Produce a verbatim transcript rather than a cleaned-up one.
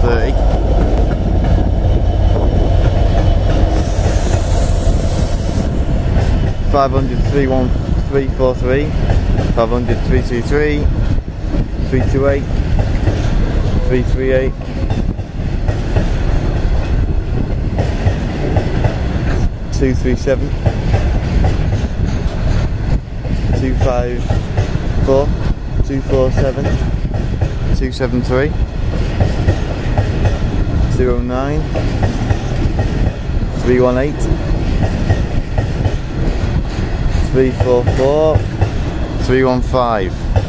thirty. five hundred, three one three four three. five hundred, three two three. three two eight. three three eight. two three seven. two five four. two four seven. two seven three. two oh nine. three one eight. three four four. three one five.